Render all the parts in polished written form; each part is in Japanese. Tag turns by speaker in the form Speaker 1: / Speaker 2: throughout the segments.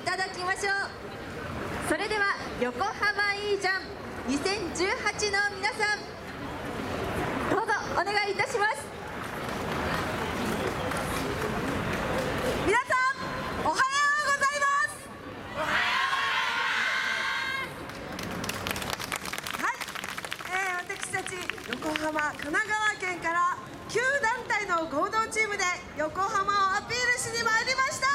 Speaker 1: ただきましょう。それでは横浜いいじゃん2018の皆さん、どうぞお願いいたします。皆さんおはようございます。
Speaker 2: はい、私たち横浜神奈川県から9団体の合同チームで横浜をアピールしに参りました。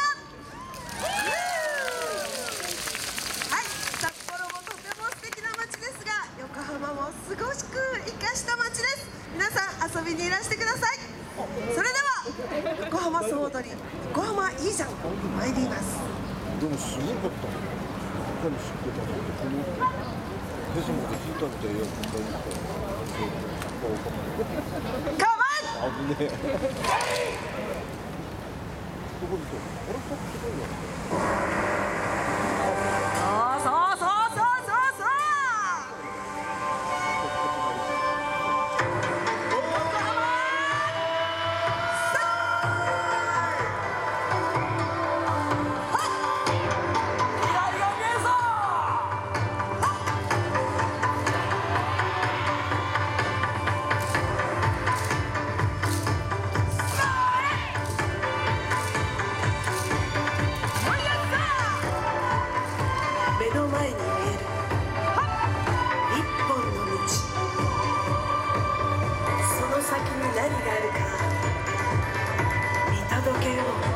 Speaker 2: はい、札幌もとても素敵な街ですが、横浜もすごしく生かした街です。皆さん遊びにいらしてください。それでは横浜総踊り横浜いいじゃん参ります。
Speaker 3: でもすごかったね。他に知ってたので、このフェスまで聞いたんでよく聞いた。
Speaker 2: カモン！
Speaker 3: 危ねえ。ここであれさっきすごいな。
Speaker 2: 目の前に見える一本の道、その先に何があるか見届けよう。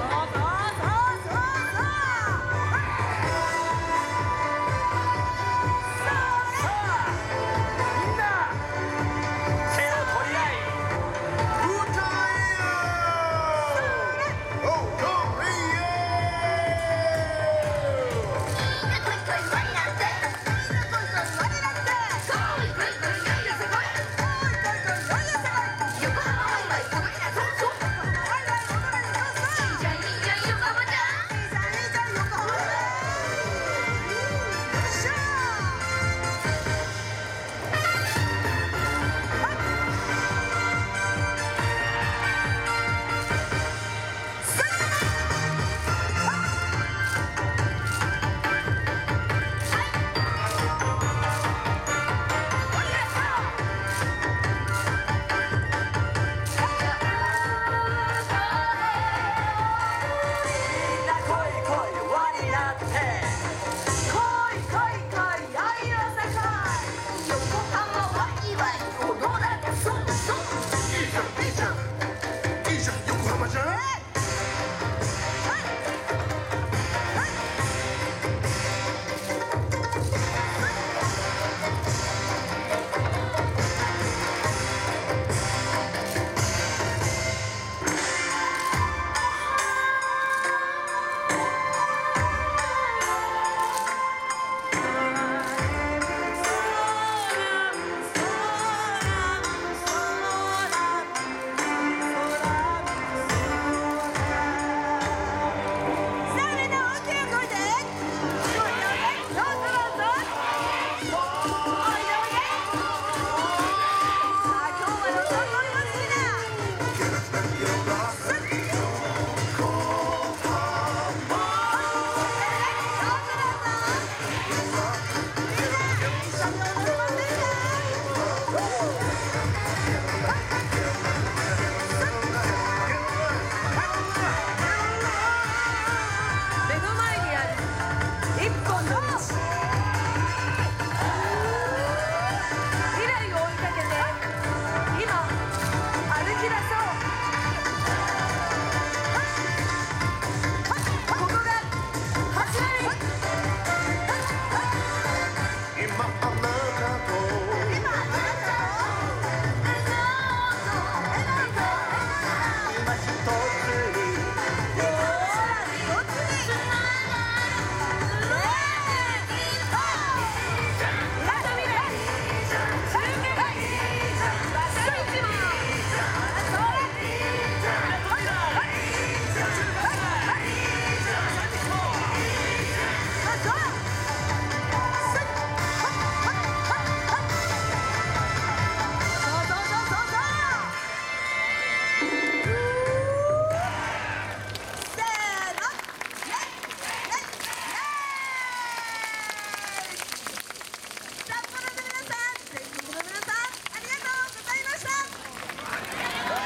Speaker 2: 目の前にある一本の道。